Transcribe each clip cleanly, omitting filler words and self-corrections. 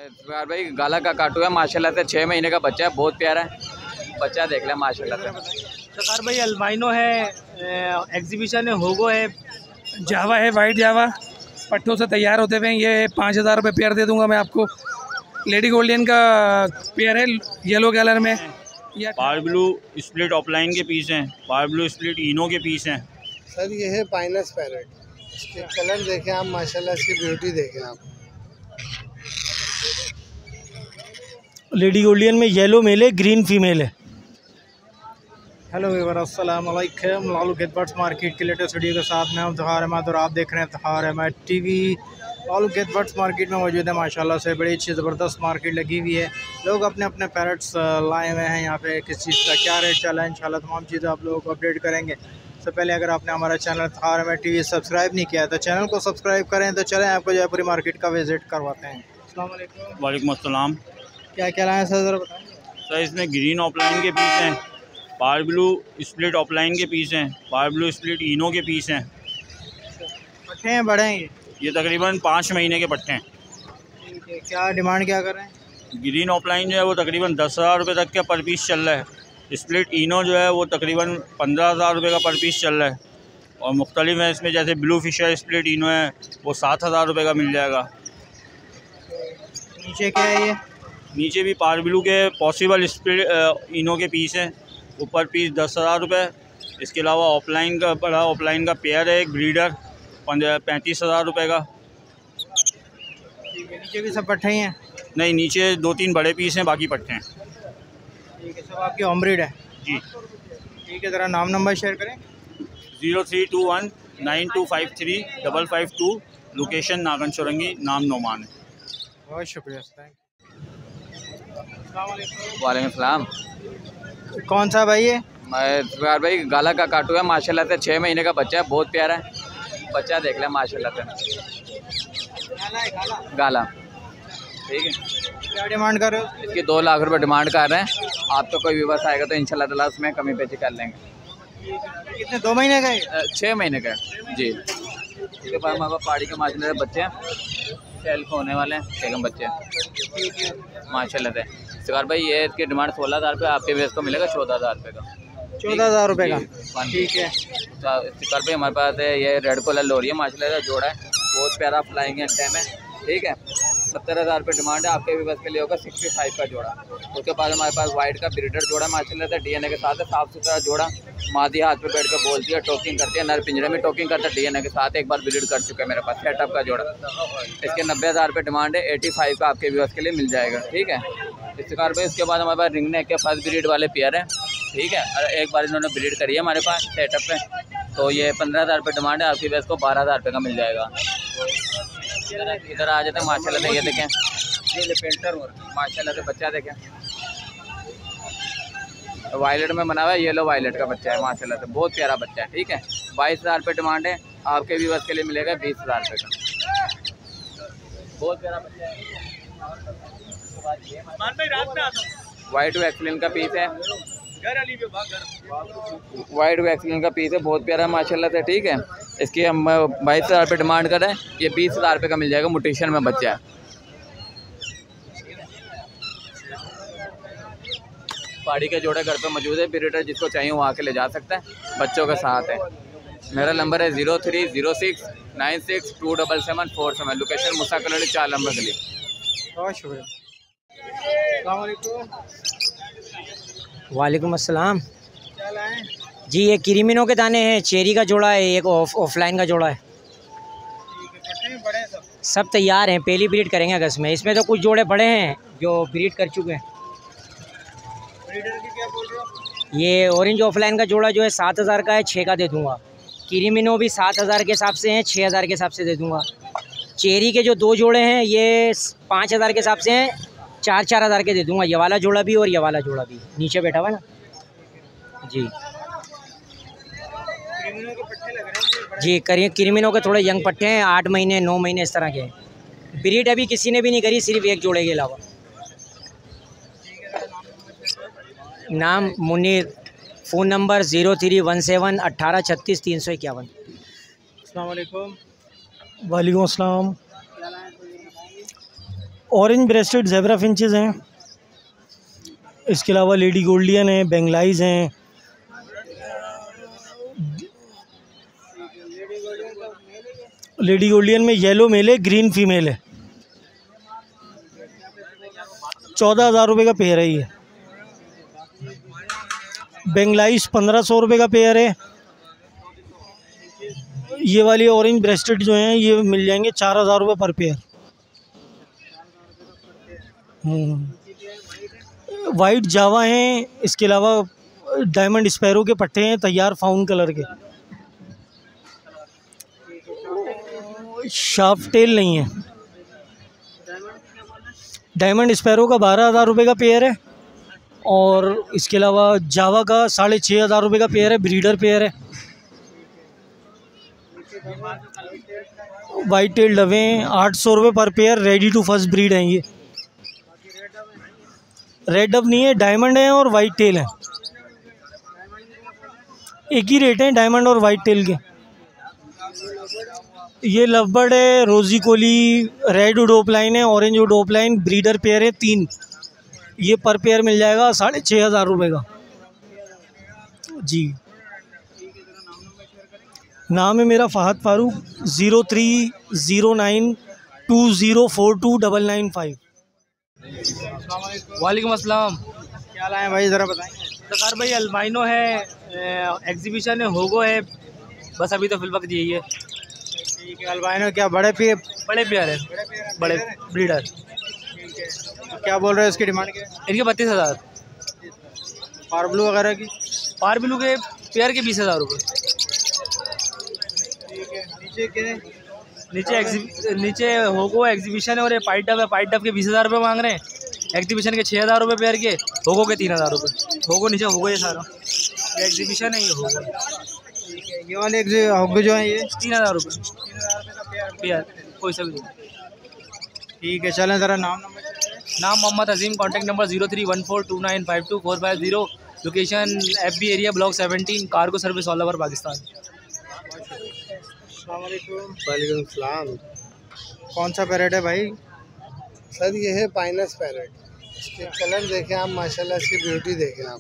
यार भाई गाला का काटू है माशाल्लाह से, 6 महीने का बच्चा है, बहुत प्यारा है बच्चा, देख ले माशाल्लाह से। सरकार भाई अल्बाइनो है, एग्जीबिशन है, होगो है, जावा है, वाइट जावा पट्टों से तैयार होते हुए, ये 5000 रुपये पेयर दे दूंगा मैं आपको। लेडी गोल्डन का पेयर है येलो कलर में। पार ब्लू स्प्लिट ऑफलाइन के पीस हैं, पार ब्लू स्प्लिट इनो के पीस हैं। सर ये है पाइनस पैरेट, इसके कलर देखें आप माशाल्लाह, इसकी ब्यूटी देखें आप। लेडी गोल्डन में येलो मेल है, ग्रीन फीमेल है। हेलो व्यूअर्स, अस्सलाम वालेकुम। लालू गेट बर्ड्स मार्केट के लेटेस्ट वीडियो के साथ मैं हूं तहार अहमद और आप देख रहे हैं Tahir Ahmed TV. Lalu gate birds market में मौजूद है, माशाल्लाह से बड़ी अच्छी ज़बरदस्त मार्केट लगी हुई है। लोग अपने अपने पैरट्स लाए हुए हैं यहाँ पे, किस चीज़ का क्या रेट चला है इंशाल्लाह तमाम चीज़ें आप लोगों को अपडेट करेंगे। सबसे पहले अगर आपने हमारा चैनल तहार अहमद टीवी सब्सक्राइब नहीं किया है तो चैनल को सब्सक्राइब करें। तो चलें आपको जयपुरी मार्केट का विज़िट करवाते हैं। अस्सलाम वालेकुम। वालेकुम अस्सलाम। क्या क्या लाए सर ज़रा बताएँ। सर इसमें ग्रीन ऑफलाइन के पीस हैं, पार ब्लू स्प्लिट ऑफलाइन के पीस हैं, पार ब्लू स्प्लिट इनो के पीस हैं। पट्टे हैं बड़े हैं ये तकरीबन 5 महीने के पट्टे हैं। ठीक है, क्या डिमांड क्या कर रहे हैं। ग्रीन ऑफलाइन जो है वो तकरीबन 10,000 रुपये तक का पर पीस चल रहा है। स्प्लिट इनो जो है वो तकरीबन 15,000 रुपये का पर पीस चल रहा है। और मुख्तलिफ है इसमें, जैसे ब्लू फिशर स्प्लिट इनो है वो 7,000 रुपये का मिल जाएगा। नीचे क्या है ये। नीचे भी पार ब्लू के पॉसिबल स्प्लिट इनो के पीस हैं, ऊपर पीस 10,000 रुपये। इसके अलावा ऑफलाइन का बड़ा ऑफलाइन का पेयर है एक ब्रीडर 35,000 रुपये का। ठीक है, नीचे भी सब पट्टे ही हैं। नहीं, नीचे 2-3 बड़े पीस हैं, बाकी पट्टे हैं। ठीक है, सब आपकी होम ब्रीड है जी। ठीक है, ज़रा नाम नंबर शेयर करें। 0321 9253 552, लोकेशन नागन चौरंगी, नाम नोमान है। बहुत शुक्रिया। वालेकुम सलाम। कौन सा भाई है। मैं यार भाई गाला का काटू है माशाल्लाह से, 6 महीने का बच्चा है, बहुत प्यारा है बच्चा, देख ले माशाल्लाह से। गाला ठीक है। क्या डिमांड कर रहे हो। इसकी 2 लाख रुपए डिमांड कर रहे हैं। आप तो कोई व्यवस्था आएगा तो इंशाल्लाह ताला उसमें कमी पेशी कर लेंगे। कितने 2 महीने का है। 6 महीने का है जी। इसके बाद हमारे पास पहाड़ी के माशाल्लाह से बच्चे हैं, सेल्फ होने वाले हैं, एकदम बच्चे माशाल्लाह से। सरकार भाई ये इसकी डिमांड 16,000 रुपये, आपके बेस को मिलेगा 14,000 रुपये का। 14,000 रुपये का। ठीक है। सरकार भाई हमारे पास है ये रेड कलर लोरी है माशाल्लाह से, जोड़ा है, बहुत प्यारा फ्लाइंग एंटेम है। ठीक है, 70,000 रुपये डिमांड है, आपके भी बस के लिए होगा 65 का जोड़ा। उसके बाद हमारे पास वाइट का ब्रीडर जोड़ा माशाल्लाह से, डीएनए के साथ है, साफ़ सुथरा जोड़ा। मादी हाथ पे बैठ कर बोलती है, टॉकिंग करती है, नर पिंजरे में टॉकिंग करता है, डीएनए के साथ एक बार ब्रीड कर चुका है मेरे पास, सेटअप का जोड़ा। इसके 90,000 रुपये डिमांड है, 85 का आपके व्यूअर्स के लिए मिल जाएगा। ठीक है, इस प्रकार भाई उसके बाद हमारे पास रिंग नेक के फर्स्ट ब्रीड वाले पेयर हैं। ठीक है, और एक बार इन्होंने ब्रीड करी है हमारे पास सेटअप पे, तो ये 15,000 रुपये डिमांड है, आपकी बेस को 12,000 रुपये का मिल जाएगा। इधर आ जाते हैं माशाल्लाह से, ये देखें ये पेंटर और माशाल्लाह से बच्चा देखें, वायलेट में बना हुआ है, येलो वायलेट का बच्चा है माशाल्लाह से, बहुत प्यारा बच्चा है। ठीक है, 22,000 रुपये डिमांड है, आपके भी बस के लिए मिलेगा 20,000 रुपये का, बहुत प्यारा बच्चा है। वाइट वैक्सलिन का पीस है, वाइट वैक्सलिन का पीस है, बहुत प्यारा माशाल्लाह से। ठीक है, इसकी हम 22,000 रुपये डिमांड कर रहे हैं, ये 20,000 रुपये का मिल जाएगा, म्यूटेशन में बच्चा है। पहाड़ी के जोड़े घर पे मौजूद है, ब्रीडर जिसको चाहिए वो आके ले जा सकता है, बच्चों के साथ है। मेरा नंबर है 0306 96 277 47, लोकेशन मुसा कॉलोनी 4 नंबर के लिए। बहुत शुक्रिया। वालेकुम अस्सलाम। क्या लाएं जी। ये क्रीमिनो के दाने हैं, चेरी का जोड़ा है, एक ऑफलाइन का जोड़ा है। बड़े सब तैयार हैं, पहली ब्रीड करेंगे अगस्त में। इसमें तो कुछ जोड़े बड़े हैं जो ब्रीड कर चुके हैं। ब्रीडर की क्या बोल रहे हो। ये ऑरेंज ऑफलाइन का जोड़ा जो है 7,000 का है, 6 का दे दूंगा। क्रीमिनो भी 7,000 के हिसाब से हैं, 6,000 के हिसाब से दे दूंगा। चेरी के जो 2 जोड़े हैं ये 5,000 के हिसाब से हैं, 4,000 के दे दूंगा। ये वाला जोड़ा भी और ये वाला जोड़ा भी, नीचे बैठा हुआ ना जी। जी क्रीमिनो के थोड़े यंग पट्टे हैं, 8 महीने 9 महीने इस तरह के हैं। ब्रीड अभी किसी ने भी नहीं करी, सिर्फ एक जोड़े के अलावा। नाम मुनीर, फ़ोन नंबर 0317 18 36 351। अस्सलाम वालेकुम। वालेकुम अस्सलाम। ऑरेंज ब्रेस्टेड ज़ेब्रा फिंचेस हैं। इसके अलावा लेडी गोल्डियन है, बेंगलाइज हैं। लेडी गोल्डियन में येलो मेल है, ग्रीन फीमेल है। 14,000 रुपये का पेयर है ये। बेंगलाइज 1500 रुपये का पेयर है। ये वाली ऑरेंज ब्रेस्टेड जो हैं ये मिल जाएंगे 4,000 रुपये पर पेयर। वाइट जावा हैं। इसके अलावा डायमंड स्पैरो के पट्टे हैं तैयार फाउन कलर के। शार्प टेल नहीं है। डायमंड स्पैरो का 12,000 रुपये का पेयर है। और इसके अलावा जावा का 6,500 रुपये का पेयर है, ब्रीडर पेयर है। वाइट टेल डवे 800 रुपये पर pair, ready to first breed हैं ये। रेड डब नहीं है, डायमंड है और वाइट टेल है। एक ही रेट है डायमंड और वाइट टेल के। ये लवबर्ड है, रोजी कोली, रेड उडोपलाइन है, ऑरेंज उडोपलाइन, ब्रीडर पेयर है 3। ये पर पेयर मिल जाएगा 6,500 रुपये का जी। नाम है मेरा फ़हद फारूक। 030920429995। वालेकुम अस्सलाम। क्या लाए भाई, ज़रा बताएंगे। सरकार भाई अल्बाइनो है, एग्जीबिशन है, होगो है, बस अभी तो फिलवक्त यही है। ठीक है। अल्बाइनो क्या बड़े पेयर है, बड़े ब्रीडर। तो क्या बोल रहे हैं इसकी डिमांड क्या है? इनके 32,000। पारब्लू वगैरह की? पारब्लू के पेयर के 20,000 रुपये। ठीक है। नीचे के नीचे होगो एग्जीबिशन है और ये पाइट डब है। पाइट डब के 20,000 रुपये मांग रहे हैं, एग्जीबिशन के 6,000 रुपये पेयर के, होगो के 3,000 रुपये। होगो नीचे होगो ये सारा, ये एग्जीबिशन है, ये होगो। ये वाले होगो जो है ये 3,000 रुपये पेयर, कोई सा भी। ठीक है, चलें ज़रा नाम Mohammad Azeem, contact number 031429524550। Location FB area block 17, cargo service all over Pakistan. वालेकुम सलाम। कौन सा पैरेट है भाई? सर ये है पाइनस पैरेट। इसके कलर देखें आप, माशाल्लाह इसकी ब्यूटी देखें आप।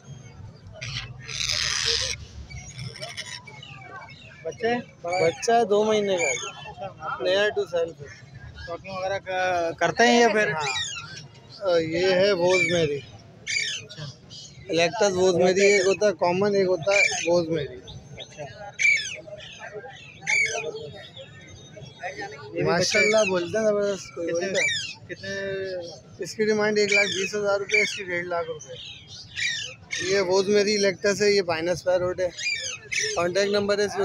बच्चा 2 महीने का है, नया टू सेल्फ है। शॉपिंग वगैरह करते हैं या फिर? हाँ, ये है वोज़मेरी, इलेक्टस वोज़मेरी। एक होता है कॉमन, एक होता है वोज़मेरी। माशाल्लाह बोलते हैं ज़बरदस्त। कोई बोलता है कितने? इसकी डिमांड 1,20,000 रुपये, इसकी 1.5 लाख रुपये। ये वोज़मेरी इलेक्टस है, ये पाइनस पैरेट है। कॉन्टैक्ट नंबर है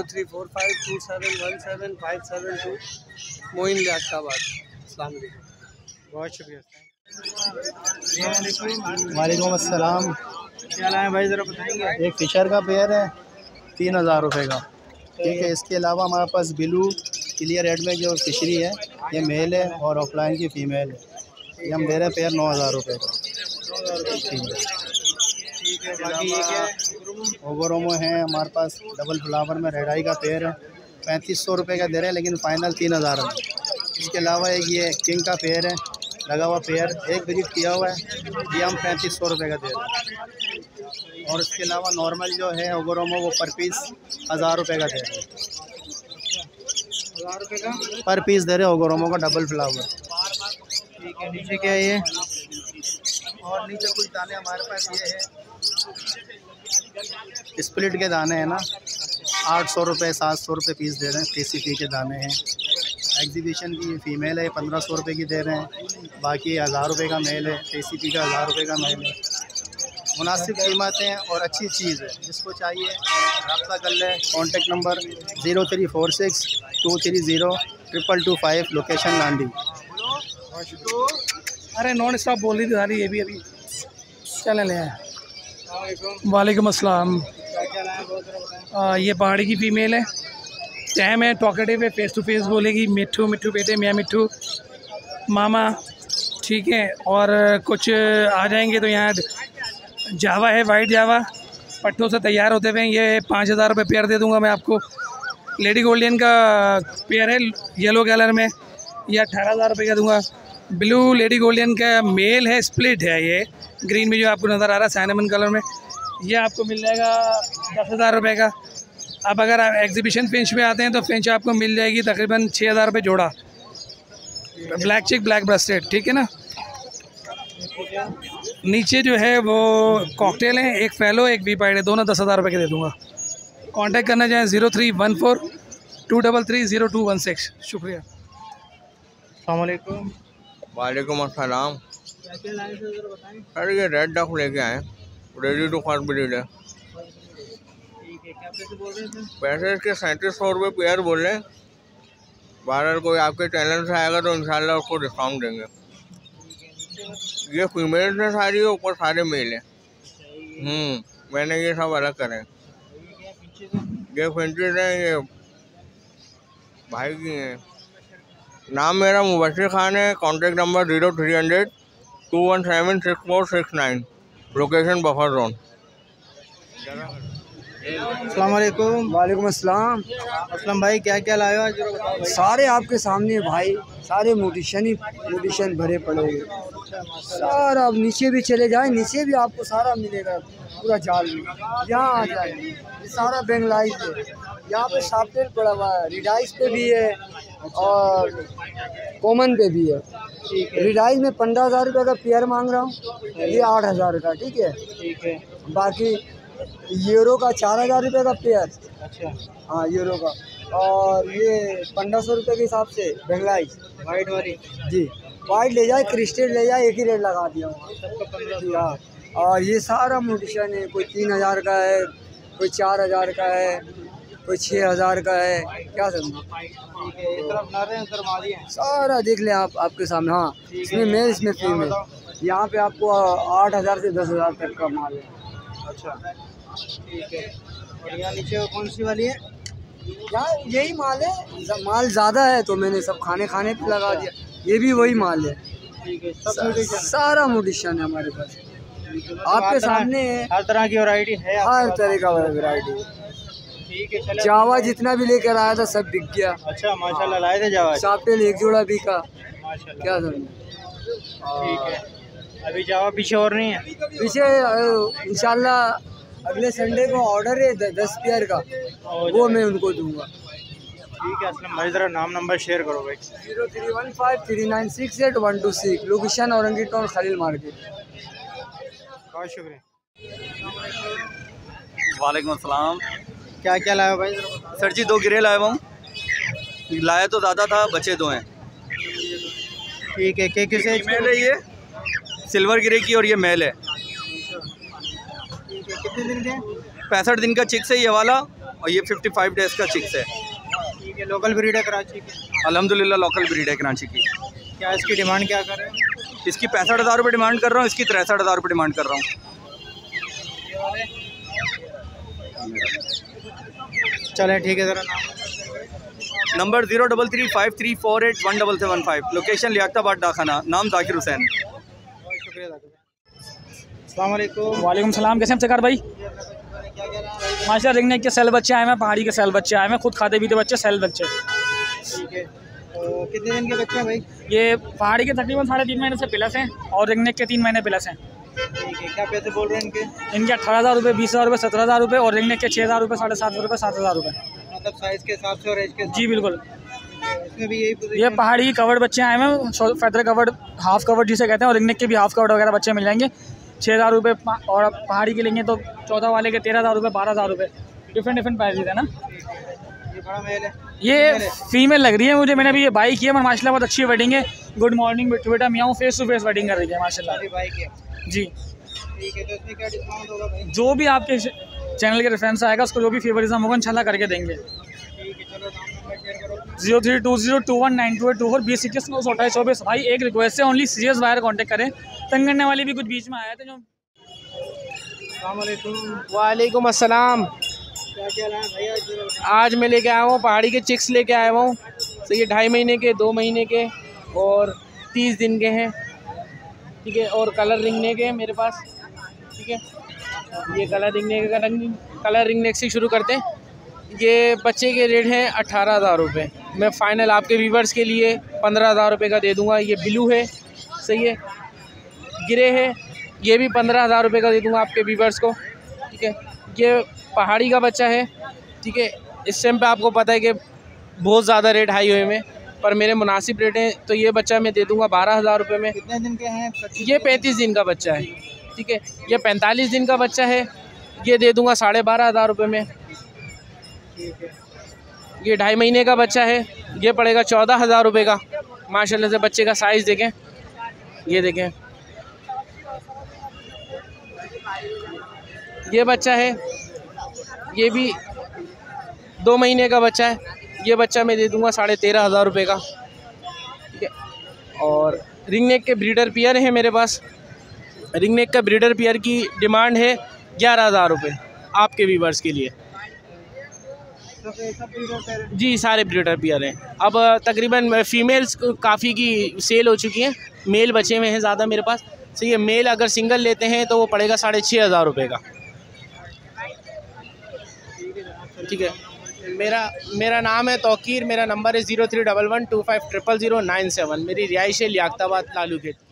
0345271757 मोइन लियाकताबाद। अस्सलाम वालेकुम। बहुत शुक्रिया। वालेकुम अस्सलाम। क्या लाए भाई, ज़रा बताएंगे। एक फ़िशर का पेयर है 3,000 रुपये का। ठीक है। इसके अलावा हमारे पास ब्लू क्लियर रेड में जो फिशरी है ये मेल है और ऑफलाइन की फ़ीमेल है। ये हम दे रहे हैं पेयर 9,000 रुपये का। ठीक है। ओवरोमो है हमारे पास, डबल फ्लावर में रेड आई का पेयर है, 3500 रुपये का दे रहे हैं, लेकिन फ़ाइनल 3,000 है। इसके अलावा एक ये किंग का पेयर है, लगा हुआ पेयर, एक विजिट किया हुआ है, ये हम 3500 रुपये का दे रहे हैं। और इसके अलावा नॉर्मल जो है ओवरोमो वो पर पीस 1,000 रुपये का दे रहे हैं। 1,000 रुपये का पर पीस दे रहे हैं ओवरोमो का डबल फ्लावर। ठीक है। नीचे क्या है ये? और नीचे कुछ दाने हमारे पास ये है, स्प्लिट के दाने हैं ना, 800 रुपये 700 रुपये पीस दे रहे हैं। TCP के दाने हैं। एग्जीबिशन की फ़ीमेल है 1,500 रुपये की दे रहे हैं, बाकी 1,000 रुपये का मेल है। TCP का 1,000 रुपये का मेल है। मुनासिब कीमतें हैं और अच्छी चीज़ है, जिसको चाहिए रब्ता कर लें। Contact number 0346230225, location Landhi. अरे नॉन स्टॉप बोल रही थी सारी, ये भी अभी चले ले आए। वालेकुम अस्सलाम। ये पहाड़ी की फ़ीमेल है, टैम है, टॉकेटिव है, फेस टू फेस बोलेगी, मिट्ठू मिट्ठू बेटे, मियाँ मिट्ठू मामा। ठीक है। और कुछ आ जाएंगे तो यहाँ जावा है, वाइट जावा, पट्टों से तैयार होते हुए। ये 5,000 रुपये पेयर दे दूँगा मैं आपको। लेडी गोल्डियन का पेयर है येलो कलर में, ये 18,000 रुपये का दूँगा। ब्लू लेडी गोल्डन का मेल है, स्प्लिट है ये। ग्रीन में जो आपको नज़र आ रहा है सैनमन कलर में, ये आपको मिल जाएगा 10,000 रुपये का। अब अगर आप एग्जीबिशन फिंच में आते हैं तो फिंच आपको मिल जाएगी तकरीबन 6,000 रुपये जोड़ा। ब्लैक चिक ब्लैक ब्रेस्टेड, ठीक है ना। नीचे जो है वो कॉकटेल है, एक फैलो एक वी पाइड है, दोनों 10,000 रुपये के दे दूँगा। कांटेक्ट करना चाहें 0314-233-0216। शुक्रिया। अस्सलाम वालेकुम। वालेकुम अस्सलाम। क्या क्या लाए थे ज़रा बताएं। सर ये रेड डक लेके आए, रेडी टू फर्स्ट ब्रीड है। ठीक है, क्या पैसे बोल रहे थे? पैसे इसके 3700 रुपये पेयर बोल रहे हैं। बाहर कोई आपके चैनल से आएगा तो इंशाल्लाह उसको डिस्काउंट देंगे। ये फीमेल है सारी, ऊपर सारे मेल हैं। मैंने ये सब अलग करे। ये फिंचेस हैं, ये भाई की हैं। नाम मेरा मुबशिर खान है। Contact number 0300-217-6469। Location buffer zone. अस्सलाम वालेकुम। वालेकुम अस्सलाम। असलम भाई क्या क्या लाए हो आज? सारे आपके सामने भाई, सारे मोटिशन भरे पड़े हैं। सारा अब नीचे भी चले जाए, नीचे भी आपको सारा मिलेगा पूरा जाल में। यहाँ आ जाए, ये सारा बेंगलाइज है। यहाँ पे शार्पटेल पड़ा हुआ है, रिडाइस पे भी है और कॉमन पे भी है। रिडाइस में 15,000 रुपये का पेयर मांग रहा हूँ, ये 8,000 का। ठीक है, ठीक है। बाकी यूरो का 4,000 रुपये का पेयर। अच्छा, हाँ यूरो का। और ये 1,500 रुपये के हिसाब से बेंगलाइज वाइट वाली जी। वाइट ले जाए, क्रिस्टल ले जाए, एक ही रेट लगा दिया हूँ जी। हाँ, और ये सारा मोटिशन है, कोई 3,000 का है, कोई 4,000 का है, कोई 6,000 का है। क्या समझ, ठीक है। इस तरफ बना रहे हैं, उधर मादी है। सारा देख ले आप, आपके सामने। हाँ, इसमें मेल इसमें फीमेल। यहाँ पे आपको 8,000 से 10,000 तक का माल है। अच्छा, ठीक है। और यहाँ नीचे कौन सी वाली है? यहाँ यही माल है, माल ज़्यादा है तो मैंने सब खाने पे लगा दिया। ये भी वही माल है। ठीक है, सब मोटिशन है। सारा मोटिशन है हमारे पास, आपके सामने है। हर तरह की वैरायटी है, हर तरह का वैरायटी। ठीक है। चलो, जावा जितना भी लेकर आया था सब बिक गया। अच्छा, माशाल्लाह लाए थे जावा। शार्पटेल एक जोड़ा बिका। माशाल्लाह, क्या समझे। ठीक है। अभी जावा पीछे और नहीं है? पीछे इंशाल्लाह अगले संडे को ऑर्डर है 10 पेयर का, वो मैं उनको दूंगा। ठीक है। असलम भाई ज़रा नाम नंबर शेयर करो भाई। 03153968-126। Location Orangi town Khalil market. बहुत शुक्रिया। वालेकुम अस्सलाम। क्या क्या लाया भाई? सर जी 2 गिरे लाया हूँ। लाया तो ज़्यादा था, बचे 2 हैं। ठीक है। के किसे मेल है, ये सिल्वर गिरे की, और ये मेल है। कितने दिन के? 65 दिन का चिक्स है ये वाला, और ये 55 डेज़ का चिक्स है। ठीक है। लोकल ब्रीड है कराची की? अल्हम्दुलिल्लाह लोकल ब्रीड है कराची की। क्या इसकी डिमांड क्या कर रहे हैं? इसकी 65,000 रुपये डिमांड कर रहा हूँ, इसकी 63,000 रुपये डिमांड कर रहा हूँ। चलें, ठीक है। ज़रा नंबर 033534817715। लोकेशन लियाकताबाद डाखाना। नाम जाकिर हुसैन। बहुत शुक्रिया। अस्सलाम वालेकुम। वालेकुम सलाम। कैसे हैं सरकार भाई? माशाल्लाह रिंगनेक के सेल बच्चे आए हैं, पहाड़ी के सेल बच्चे आए हैं, खुद खाते पीते बच्चे, सेल बच्चे। ठीक है। तो कितने दिन के बच्चे हैं भाई? ये पहाड़ी के तकरीबन 3.5 महीने से प्लस हैं, और रिंगनेक के 3 महीने प्लस हैं। ठीक है। क्या पैसे बोल रहे हैं इनके? इनके 18,000 रुपये, 20,000 रुपये, 17,000 रुपये, और रिंगनेक के 6,000 रुपये, 7,500 रुपये, 7,000 रुपये। मतलब साइज़ के हिसाब से और एज के हिसाब जी बिल्कुल। से? इसमें भी यही पोजीशन? ये पहाड़ी की कवर्ड बच्चे आए हैं, फेदर कवर्ड, हाफ कवर्ड जिसे कहते हैं, और रिंगनेक के भी हाफ कवर्ड वगैरह बच्चे मिल जाएंगे। 6,000 रुपये, और पहाड़ी के लेंगे तो 14 वाले के 13,000 रुपये, 12,000 रुपये। डिफरेंट प्राइसेस है ना। ये बड़ा मेल है? ये फीमेल लग रही है मुझे, मैंने अभी ये बाई की है, मगर माशाल्लाह बहुत अच्छी वेडिंग है। गुड मॉर्निंग बेटा मियाँ, फेस टू फेस वेडिंग कर रही है माशाल्लाह। भाई की? जी। ठीक है। तो इसमें क्या डिस्काउंट होगा भाई? जो भी आपके चैनल के रेफरेंस आएगा उसको जो भी फेवरिज्म होगा इंशाल्लाह करके देंगे। ठीक है। चलो नाम नंबर शेयर करो। 0320219824 2021 2824। भाई एक रिक्वेस्ट है, ओनली सीरियस बायर कॉन्टेक्ट करें, तंग करने वाली भी कुछ बीच में आए थे जो। वालेकुम अस्सलाम। क्या क्या लाया भाई आज? आज मैं लेके आया हूँ पहाड़ी के चिक्स लेके आया हूँ। तो ये 2.5 महीने के, 2 महीने के और 30 दिन के हैं। ठीक है। और कलर रिंगने के मेरे पास। ठीक है। ये कलर रिंगने से शुरू करते हैं। ये बच्चे के रेट हैं 18,000 रुपये। मैं फ़ाइनल आपके व्यूवर्स के लिए 15,000 रुपये का दे दूँगा। ये ब्लू है, सही है। गिरे है ये भी 15,000 रुपये का दे दूँगा आपके व्यूअर्स को, ठीक है। ये पहाड़ी का बच्चा है, ठीक है। इस टाइम पे आपको पता है कि बहुत ज़्यादा रेट हाई हुए में, पर मेरे मुनासिब रेट हैं, तो ये बच्चा मैं दे दूँगा 12,000 रुपये में। कितने दिन के हैं? ये 35 दिन का बच्चा है, ठीक है। ये 45 दिन का बच्चा है, ये दे दूँगा 12,500 रुपये में। ये 2.5 महीने का बच्चा है, ये पड़ेगा 14,000 रुपये का। माशाल्लाह से बच्चे का साइज़ देखें, ये देखें। ये बच्चा है, ये भी 2 महीने का बच्चा है, ये बच्चा मैं दे दूँगा 13,500 रुपये का, ठीक है। और रिंग नेक के ब्रीडर पेयर हैं मेरे पास। रिंग नेक का ब्रीडर पेयर की डिमांड है 11,000 रुपये आपके व्यूअर्स के लिए। जी सारे ब्रीडर पेयर हैं। अब तकरीबन फ़ीमेल्स काफ़ी की सेल हो चुकी हैं, मेल बचे हुए हैं ज़्यादा मेरे पास। सही है। मेल अगर सिंगल लेते हैं तो वो पड़ेगा 6,500 रुपये का, ठीक है। मेरा नाम है तौकीर, मेरा नंबर है 0311250009 7। मेरी रिहाइश है लियाकताबाद लालू गेट।